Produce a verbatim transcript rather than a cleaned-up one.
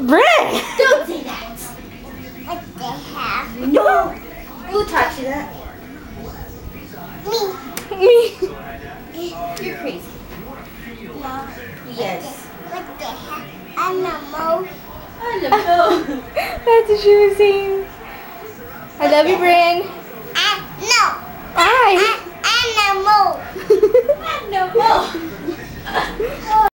Bryn! Don't say that. What the hell? No. Who taught you that? Me. Me. You're crazy. No. Yes. What the hell? Animal. I don't know. That's what she was saying. I love you, Bryn. Ah, no. Bye. Ah, animal. I don't know.